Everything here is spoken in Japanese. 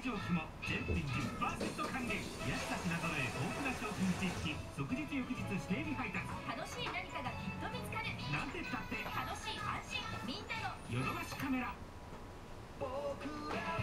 上機も全品10%還元。安さ品揃え、豊富な商品知識、即日翌日指定日配達。 楽しい何かがきっと見つかる。 なんてったって楽しい安心みんなのヨドバシカメラ。 僕ら